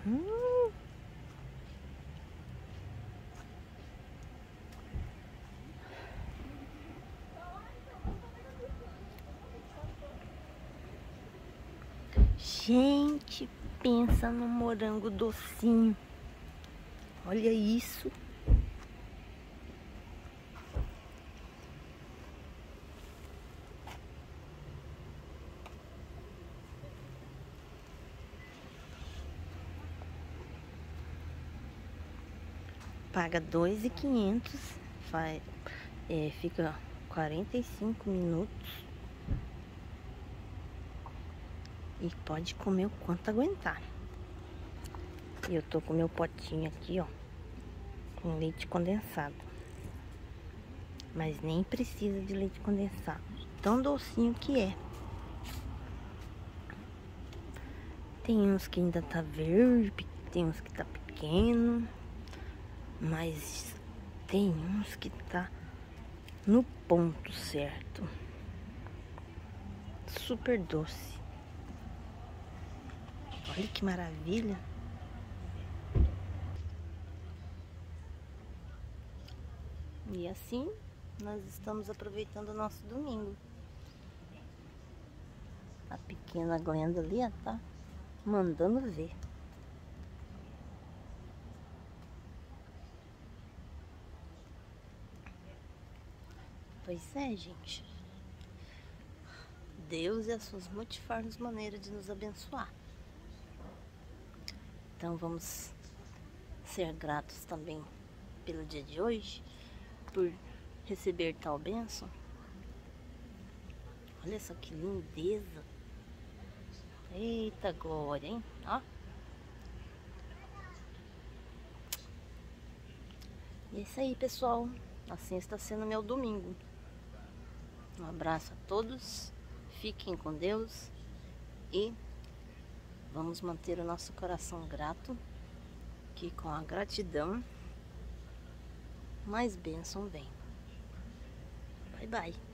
Hum. Gente, pensa no morango docinho. Olha isso. Paga R$2.500, fica 45 minutos e pode comer o quanto aguentar. E eu tô com meu potinho aqui, ó, com leite condensado. Mas nem precisa de leite condensado, tão docinho que é. Tem uns que ainda tá verde, tem uns que tá pequeno. Mas tem uns que tá no ponto certo. Super doce. Olha que maravilha. E assim nós estamos aproveitando o nosso domingo. A pequena Glenda ali, ó, tá mandando ver. Pois é, gente. Deus e as suas multiformes maneiras de nos abençoar. Então vamos ser gratos também pelo dia de hoje, por receber tal bênção. Olha só que lindeza. Eita glória, hein? Ó. E é isso aí, pessoal. Assim está sendo meu domingo. Um abraço a todos. Fiquem com Deus. E vamos manter o nosso coração grato, que com a gratidão mais bênção vem. Bye, bye.